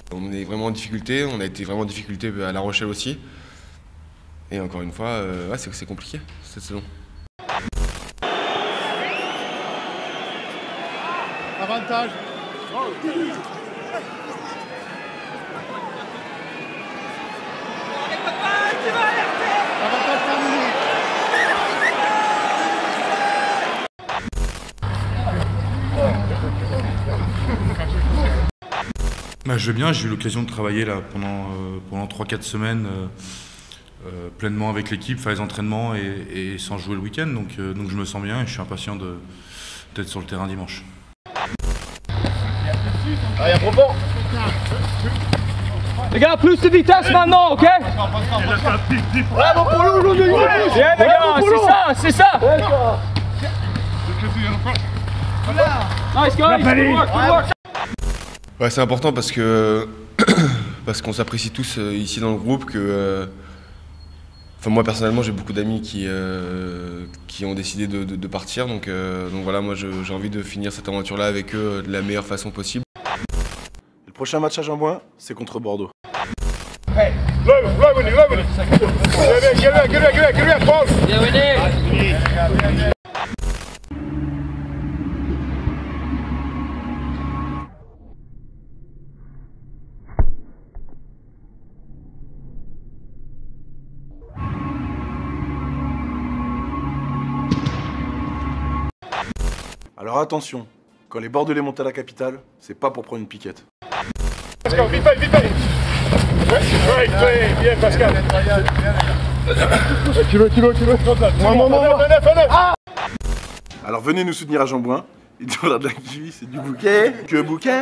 On est vraiment en difficulté, on a été vraiment en difficulté à La Rochelle aussi. Et encore une fois, ouais, c'est compliqué cette saison. Avantage. Avantage terminé. Bah, je vais bien, j'ai eu l'occasion de travailler là pendant 3-4 semaines pleinement avec l'équipe, faire les entraînements et sans jouer le week-end. Donc je me sens bien et je suis impatient d'être sur le terrain dimanche. Allez, à propos. Les gars, plus de vitesse maintenant, ok? Bravo pour nous aujourd'hui. Bien les gars, c'est ça. Nice guys, good work. Ouais, c'est important parce que parce qu'on s'apprécie tous ici dans le groupe. Enfin, moi personnellement, j'ai beaucoup d'amis qui ont décidé de partir. Donc voilà, moi j'ai envie de finir cette aventure-là avec eux de la meilleure façon possible. Le prochain match à Jean-Bouin, c'est contre Bordeaux. Hey, Alors attention, quand les Bordelais montent à la capitale, c'est pas pour prendre une piquette. Pascal, vite fait. Bien Pascal. Kilo. Alors venez nous soutenir à Jean-Bouin. Il y aura de la kiwi, c'est du bouquet. Du bouquet.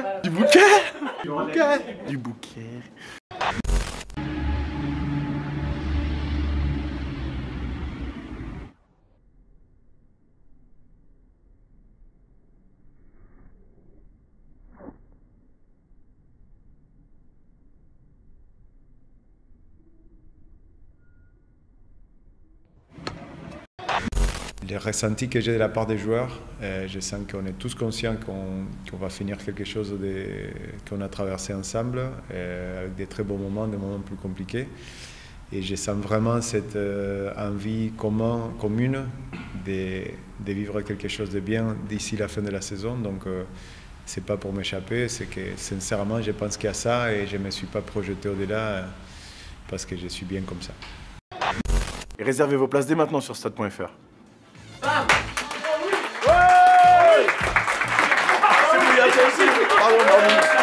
Les ressentis que j'ai de la part des joueurs, je sens qu'on est tous conscients qu'on va finir quelque chose qu'on a traversé ensemble, avec des très bons moments, des moments plus compliqués. Et je sens vraiment cette envie commune de vivre quelque chose de bien d'ici la fin de la saison. Donc, c'est pas pour m'échapper, c'est que sincèrement, je pense qu'il y a ça et je ne me suis pas projeté au-delà parce que je suis bien comme ça. Et réservez vos places dès maintenant sur stade.fr. Bravo.